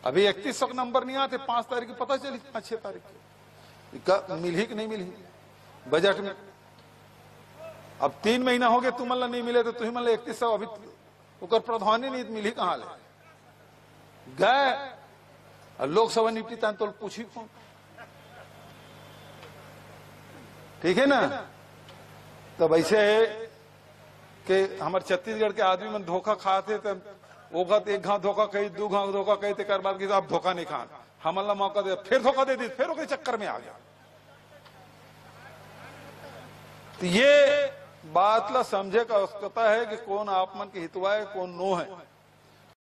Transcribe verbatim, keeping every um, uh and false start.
अभी इकतीस सौ नंबर नहीं आते, पांच तारीख की पता चली, पांच छह तारीख की मिली कि नहीं मिली बजट में। अब तीन महीना हो गया तुम मतलब नहीं मिले तो तुम मतलब इकतीस सौ अभी उकर प्रधानी नहीं मिली कहां ले गए। लोकसभा निपटी तन तो पूछी कौन, ठीक है ना। तब ऐसे है कि हमारे छत्तीसगढ़ के आदमी मन धोखा खाते थे, ओखत एक घाव धोखा कही, दो घाव धोखा कही, ते बाद की आप धोखा नहीं खा, हमला मौका दे, फिर धोखा दे दी, फिर ओके चक्कर में आ गया। तो ये बात ला समझे का आवश्यकता है कि कौन आप मन के हितवा है, कौन नो है।